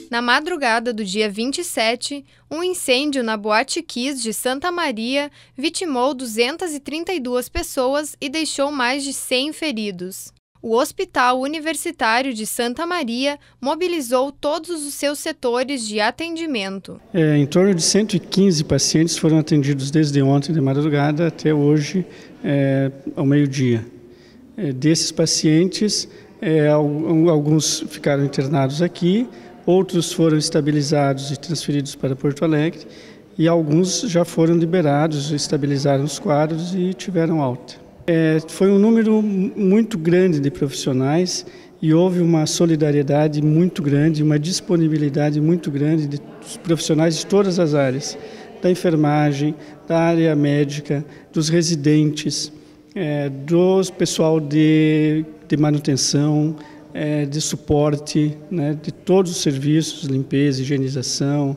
Na madrugada do dia 27, um incêndio na Boate Kiss de Santa Maria vitimou 232 pessoas e deixou mais de 100 feridos. O Hospital Universitário de Santa Maria mobilizou todos os seus setores de atendimento. Em torno de 115 pacientes foram atendidos desde ontem de madrugada até hoje, ao meio-dia. Desses pacientes, alguns ficaram internados aqui, outros foram estabilizados e transferidos para Porto Alegre e alguns já foram liberados, estabilizaram os quadros e tiveram alta. Foi um número muito grande de profissionais e houve uma solidariedade muito grande, uma disponibilidade muito grande dos profissionais de todas as áreas, da enfermagem, da área médica, dos residentes, do pessoal de manutenção, de suporte, né, de todos os serviços, limpeza, higienização.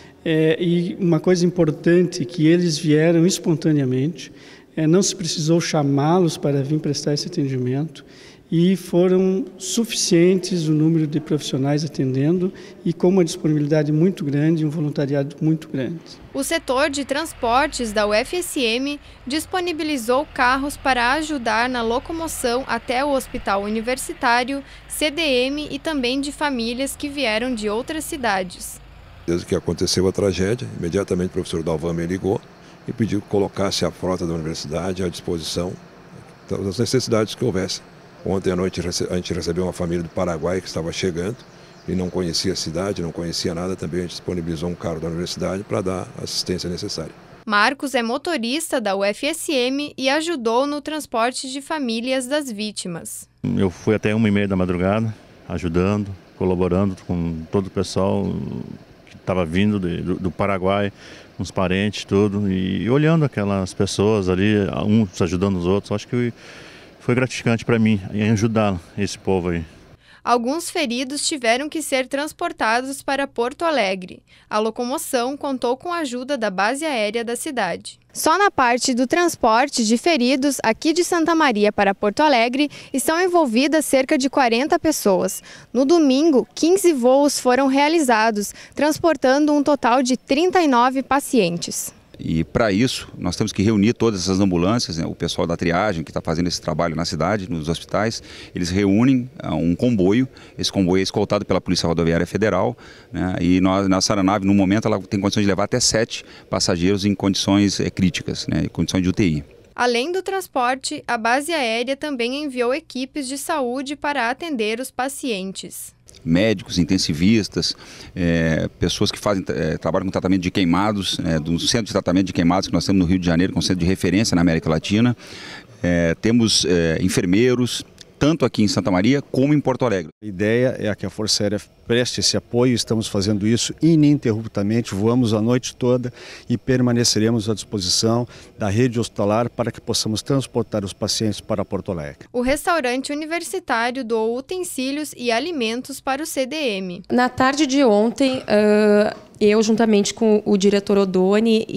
E uma coisa importante, que eles vieram espontaneamente, não se precisou chamá-los para vir prestar esse atendimento e foram suficientes o número de profissionais atendendo e com uma disponibilidade muito grande, um voluntariado muito grande. O setor de transportes da UFSM disponibilizou carros para ajudar na locomoção até o Hospital Universitário, CDM e também de famílias que vieram de outras cidades. Desde que aconteceu a tragédia, imediatamente o professor Dalvan me ligou e pediu que colocasse a frota da universidade à disposição das necessidades que houvesse. Ontem à noite a gente recebeu uma família do Paraguai que estava chegando e não conhecia a cidade, não conhecia nada, também a gente disponibilizou um carro da universidade para dar a assistência necessária. Marcos é motorista da UFSM e ajudou no transporte de famílias das vítimas. Eu fui até 1h30 da madrugada, ajudando, colaborando com todo o pessoal que estava vindo do Paraguai, uns parentes, tudo, e olhando aquelas pessoas ali, uns ajudando os outros. Acho que foi gratificante para mim em ajudar esse povo aí. Alguns feridos tiveram que ser transportados para Porto Alegre. A locomoção contou com a ajuda da base aérea da cidade. Só na parte do transporte de feridos aqui de Santa Maria para Porto Alegre estão envolvidas cerca de 40 pessoas. No domingo, 15 voos foram realizados, transportando um total de 39 pacientes. E para isso, nós temos que reunir todas essas ambulâncias, né, o pessoal da triagem que está fazendo esse trabalho na cidade, nos hospitais, eles reúnem um comboio, esse comboio é escoltado pela Polícia Rodoviária Federal, né, e nossa aeronave, no momento, ela tem condições de levar até 7 passageiros em condições críticas, né, em condições de UTI. Além do transporte, a base aérea também enviou equipes de saúde para atender os pacientes. Médicos, intensivistas, pessoas que trabalham com tratamento de queimados, do centro de tratamento de queimados que nós temos no Rio de Janeiro, que é um centro de referência na América Latina. Temos enfermeiros, tanto aqui em Santa Maria como em Porto Alegre. A ideia é que a Força Aérea preste esse apoio, estamos fazendo isso ininterruptamente, voamos a noite toda e permaneceremos à disposição da rede hospitalar para que possamos transportar os pacientes para Porto Alegre. O restaurante universitário doou utensílios e alimentos para o CDM. Na tarde de ontem, eu, juntamente com o diretor Odoni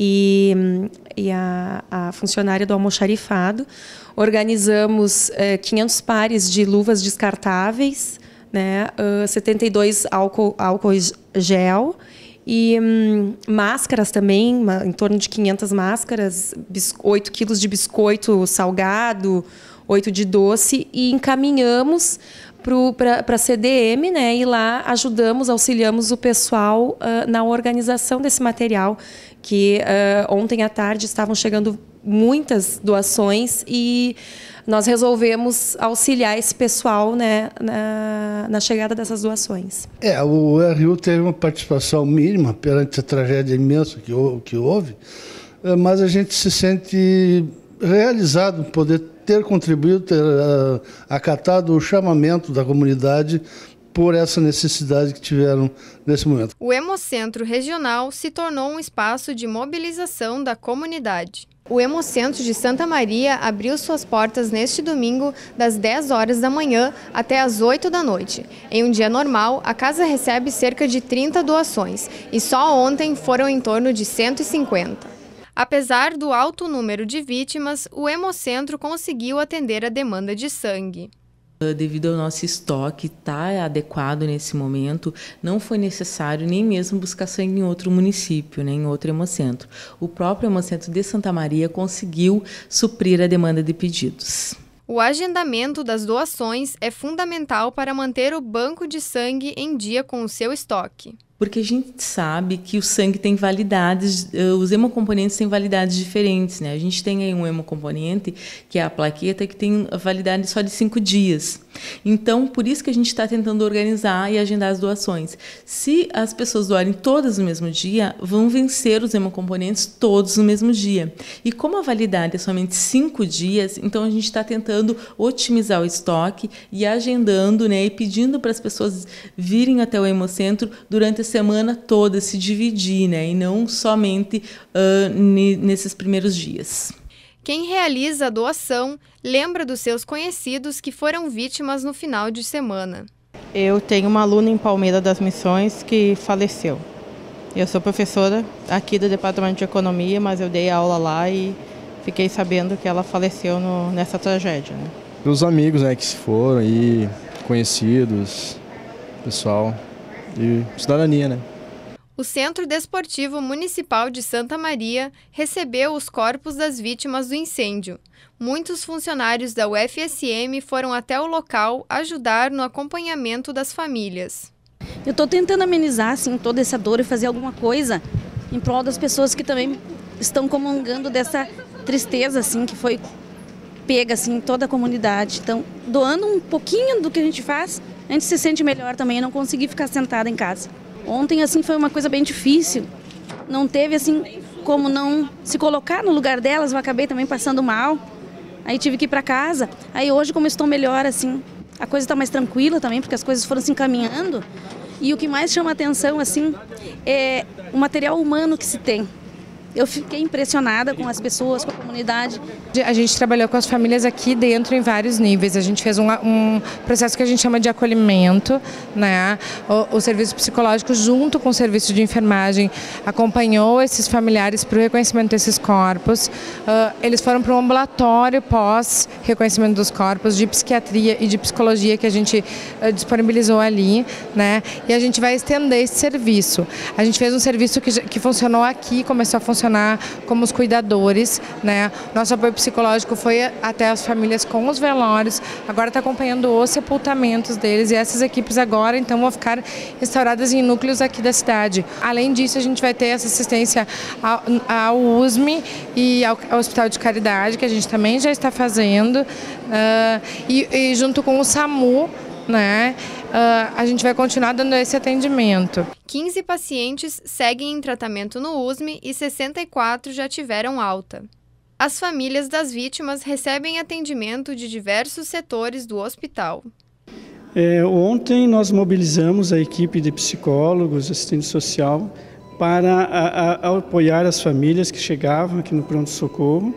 e a funcionária do almoxarifado, organizamos 500 pares de luvas descartáveis, né, 72 álcool gel e máscaras também, em torno de 500 máscaras, 8 quilos de biscoito salgado, 8 de doce, e encaminhamos para a CDM, né, e lá auxiliamos o pessoal na organização desse material, que ontem à tarde estavam chegando muitas doações e nós resolvemos auxiliar esse pessoal, né, na chegada dessas doações. O RU teve uma participação mínima perante a tragédia imensa que houve, mas a gente se sente realizado em poder ter contribuído, ter acatado o chamamento da comunidade por essa necessidade que tiveram nesse momento. O Hemocentro Regional se tornou um espaço de mobilização da comunidade. O Hemocentro de Santa Maria abriu suas portas neste domingo, das 10 horas da manhã até as 8 da noite. Em um dia normal, a casa recebe cerca de 30 doações e só ontem foram em torno de 150. Apesar do alto número de vítimas, o Hemocentro conseguiu atender a demanda de sangue. Devido ao nosso estoque estar adequado nesse momento, não foi necessário nem mesmo buscar sangue em outro município, nem em outro hemocentro. O próprio hemocentro de Santa Maria conseguiu suprir a demanda de pedidos. O agendamento das doações é fundamental para manter o banco de sangue em dia com o seu estoque. Porque a gente sabe que o sangue tem validades, os hemocomponentes têm validades diferentes, né? A gente tem aí um hemocomponente, que é a plaqueta, que tem validade só de 5 dias. Então, por isso que a gente está tentando organizar e agendar as doações. Se as pessoas doarem todas no mesmo dia, vão vencer os hemocomponentes todos no mesmo dia. E como a validade é somente 5 dias, então a gente está tentando otimizar o estoque e agendando, né, e pedindo para as pessoas virem até o hemocentro durante a semana toda, se dividir, né, e não somente nesses primeiros dias. Quem realiza a doação lembra dos seus conhecidos que foram vítimas no final de semana. Eu tenho uma aluna em Palmeira das Missões que faleceu. Eu sou professora aqui do Departamento de Economia, mas eu dei aula lá e fiquei sabendo que ela faleceu nessa tragédia, né? Os amigos, né, que se foram e conhecidos, pessoal e cidadania, né? O Centro Desportivo Municipal de Santa Maria recebeu os corpos das vítimas do incêndio. Muitos funcionários da UFSM foram até o local ajudar no acompanhamento das famílias. Eu estou tentando amenizar assim, toda essa dor e fazer alguma coisa em prol das pessoas que também estão comungando dessa tristeza assim, que foi pega assim, em toda a comunidade. Então, doando um pouquinho do que a gente faz, a gente se sente melhor também e não conseguir ficar sentada em casa. Ontem, assim, foi uma coisa bem difícil. Não teve, assim, como não se colocar no lugar delas. Eu acabei também passando mal. Aí tive que ir para casa. Aí hoje, como eu estou melhor, assim, a coisa está mais tranquila também, porque as coisas foram se encaminhando. E o que mais chama a atenção, assim, é o material humano que se tem. Eu fiquei impressionada com as pessoas, com a comunidade. A gente trabalhou com as famílias aqui dentro em vários níveis. A gente fez um processo que a gente chama de acolhimento, né? O serviço psicológico, junto com o serviço de enfermagem, acompanhou esses familiares para o reconhecimento desses corpos. Eles foram para um ambulatório pós-reconhecimento dos corpos, de psiquiatria e de psicologia que a gente disponibilizou ali, né? E a gente vai estender esse serviço. A gente fez um serviço que funcionou aqui, começou a funcionar como os cuidadores, né? Nosso apoio psicológico foi até as famílias com os velórios, agora está acompanhando os sepultamentos deles e essas equipes agora então vão ficar instauradas em núcleos aqui da cidade. Além disso, a gente vai ter essa assistência ao USME e ao Hospital de Caridade, que a gente também já está fazendo, e junto com o SAMU, né? A gente vai continuar dando esse atendimento. 15 pacientes seguem em tratamento no USME e 64 já tiveram alta. As famílias das vítimas recebem atendimento de diversos setores do hospital. Ontem nós mobilizamos a equipe de psicólogos, assistente social, para apoiar as famílias que chegavam aqui no pronto-socorro.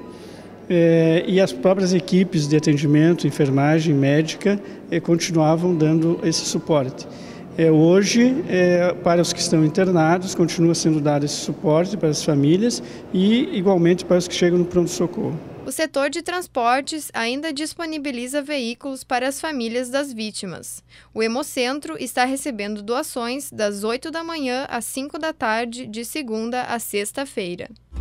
E as próprias equipes de atendimento, enfermagem, médica, continuavam dando esse suporte. Hoje, para os que estão internados, continua sendo dado esse suporte para as famílias e, igualmente, para os que chegam no pronto-socorro. O setor de transportes ainda disponibiliza veículos para as famílias das vítimas. O Hemocentro está recebendo doações das 8 da manhã às 5 da tarde, de segunda a sexta-feira.